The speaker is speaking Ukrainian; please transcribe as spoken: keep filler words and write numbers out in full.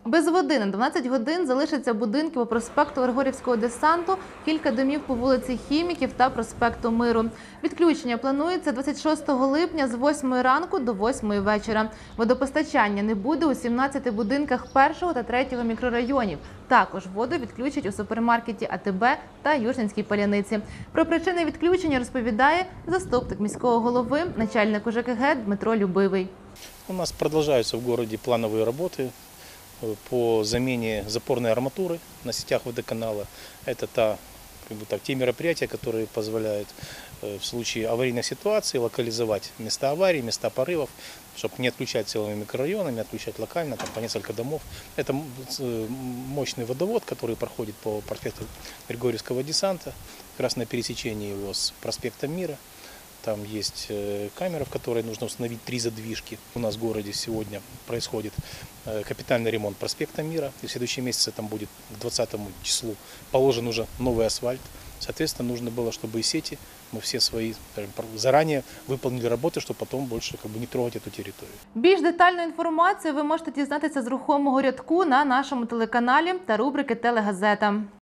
Без води на дванадцять годин залишаться будинки по проспекту Григорівського десанту, кілька домів по вулиці Хіміків та проспекту Миру. Відключення планується двадцять шостого липня з восьмої ранку до восьмої вечора. Водопостачання не буде у сімнадцяти будинках першого та третього мікрорайонів. Також воду відключать у супермаркеті А Те Бе та Южненській Паляниці. Про причини відключення розповідає заступник міського голови, начальник У Же Ке Ге Дмитро Любивий. У нас продолжаются в городе плановые работы по замене запорной арматуры на сетях водоканала. Это та, как бы так, те мероприятия, которые позволяют в случае аварийной ситуации локализовать места аварий, места порывов, чтобы не отключать целыми микрорайонами, отключать локально, там, по несколько домов. Это мощный водовод, который проходит по проспекту Григорьевского десанта, как раз на пересечении его с проспектом Мира. Там есть камера, в которой нужно установить три задвижки. У нас в городе сегодня происходит капитальный ремонт проспекта Мира. И в следующем месяце там будет к двадцатому числу положен уже новый асфальт. Соответственно, нужно было, чтобы и сети, мы все свои заранее выполнили работы, чтобы потом больше как бы не трогать эту территорию. Більш детальну інформацію ви можете дізнатися з рухомого рядку на нашому телеканалі та рубрики «Телегазета».